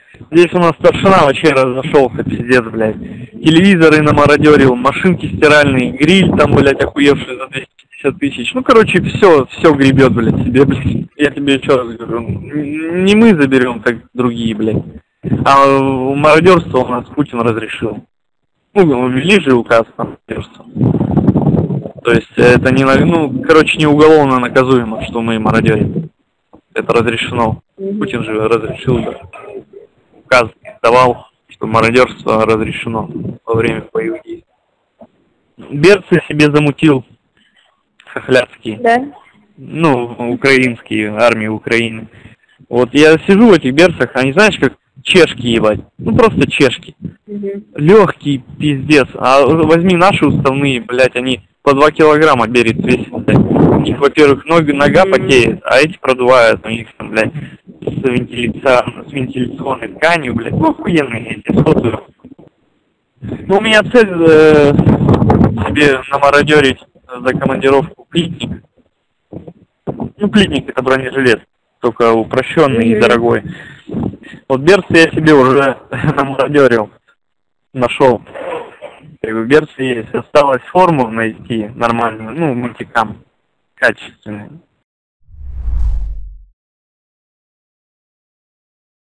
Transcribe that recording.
Здесь у нас старшина вообще разошелся, пиздец, блядь. Телевизоры намародерил, машинки стиральные, гриль там, блядь, охуевший за 250 тысяч. Ну, короче, все гребет, блядь, себе, блядь. Я тебе еще раз говорю, не мы заберем, как другие, блядь. А мародерство у нас Путин разрешил. Ну, ввели же указ на мародерство. То есть это не, ну, короче, не уголовно наказуемо, что мы мародерим. Это разрешено. Путин же разрешил, да. Указ давал, что мародерство разрешено во время боевых действий. Берцы себе замутил хохляцкие. Да? Ну, украинские, армии Украины. Вот я сижу в этих берцах, они знаешь, как чешки ебать. Ну просто чешки. Легкий пиздец. А возьми наши уставные, блядь, они по 2 килограмма берет весит, блядь. У них, во-первых, нога потеет, а эти продувают, у них там, блядь, с вентиляционной тканью, блядь. Ну, охуенные эти, сфотаю. Ну, у меня цель себе намародерить за командировку Плитник. Ну, Плитник это бронежилет, только упрощенный и дорогой. Вот берцы я себе уже намародерил, нашел. Берцы есть, осталось форму найти нормальную, ну, мультикам качественную.